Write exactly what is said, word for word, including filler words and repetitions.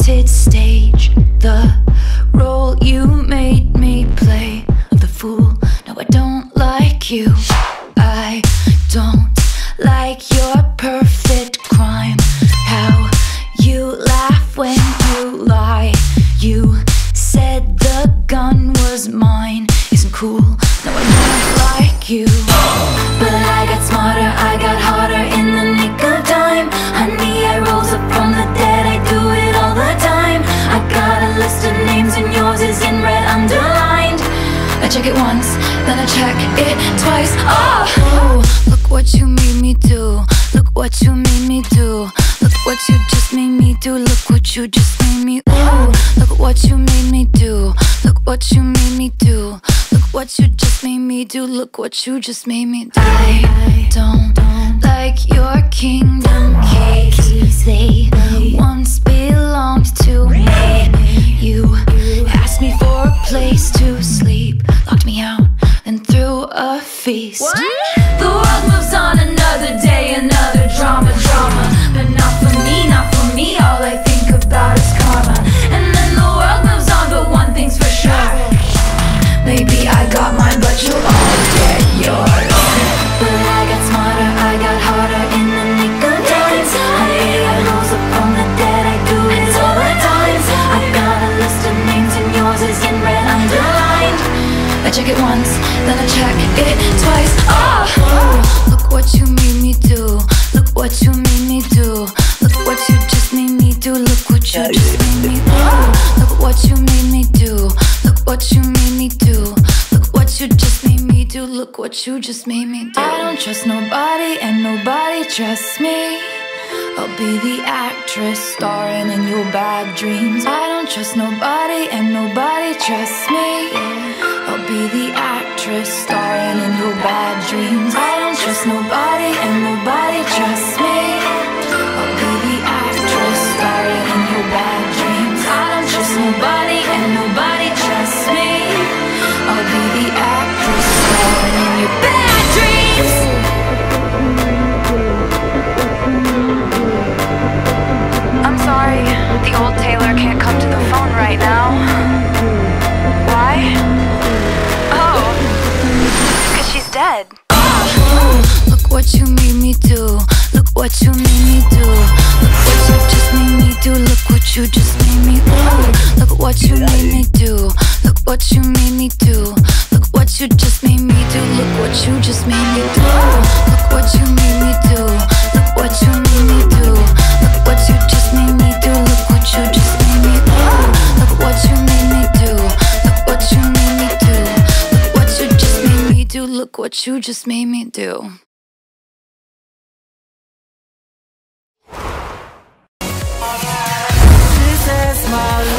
haunted stage, the role you made me play of the fool. No, I don't like you. I don't like your perfect crime. How you laugh when you lie. You said the gun was mine. Isn't cool. No, I don't like you. But I got smarter, I got harder in the nick of time. Honey, I rose up from the dead, I do it all the time. I got a list of names and yours is in red underlined. I check it once, then I check it twice. Oh, ooh, look what you made me do. Look what you made me do. Look what you just made me do. Look what you just made me. Ooh, look what you made me do. Look what you made me do. Look what you just made me do. Look what you just made me do. I don't like your kingdom keys. They once belonged to me. You asked me for a place to sleep, locked me out, and threw a feast. What? The world moves on, another day, another drama, drama. But not for me, not for me. All I think about is karma. And then the world moves on, but one thing's for sure. Maybe I got mine, but you'll all get yours. But I got smarter, I got harder in the nick of time. Honey, I rose up from the dead, I do it all the time. I got a list of names and yours is in red underlined. I check it once, then I check it twice. Oh, ooh, look what you made me do. Look what you made me do. Look what you just made me do. Look what you just made me do. Look what you made me do. Look what you made me do. Look what you just made me do. Look what you just made me do. I don't trust nobody and nobody trusts me. I'll be the actress starring in your bad dreams. I don't trust nobody and nobody trusts me. I'll be the actress starring in your bad dreams. I don't trust nobody and nobody trusts me. I'll be the actress starring in your bad dreams. I don't trust nobody and nobody trusts me. I'll be the actress starring in your bad dreams. I'm sorry, the old Taylor can't come to the phone right now. Why? Oh, cause she's dead. Oh, look what you made me do. Look what you made me do. Look what you just made me do. Look what you just made me do. Look what you made me do. Look what you made me do. Look what you just made me do. Look what you just made me do. Look what you made me do. Look what you made me do. Look what you just made me do. Look what you just made me do. Look what you made me do. Look what you made me do. Look what you just made me do. Look what you just made me do. This is my life.